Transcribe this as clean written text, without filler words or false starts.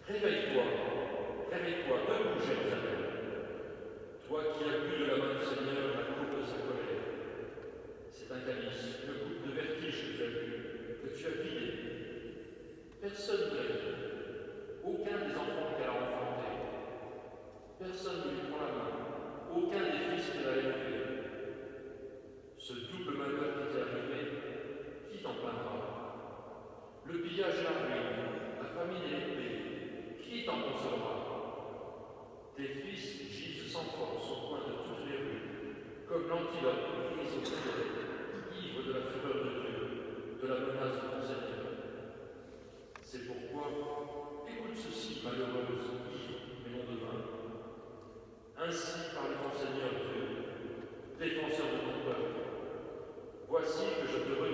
Réveille-toi, réveille-toi, debout, Jérusalem. Toi qui as bu de la main du Seigneur la coupe de sa colère. C'est un calice, une coupe de vertige que tu as bu, que tu as vidé. Personne ne l'a dit, aucun des enfants qu'elle a enfantés. Personne ne lui prend la main, aucun des fils qu'elle a élevés. Ce double malheur qui t'est arrivé, qui t'en plaindra? Le pillage et la ruine, la famine et l'épée, qui t'en consolera? Tes fils gisent sans force au coin de toutes les rues, comme l'antilope prise au soleil, ivre de la fureur de Dieu, de la menace de ton Seigneur. C'est pourquoi, écoute ceci, malheureuse, ivre et non de vin. Ainsi parle ton Seigneur Dieu, défenseur de ton peuple. Voici que je te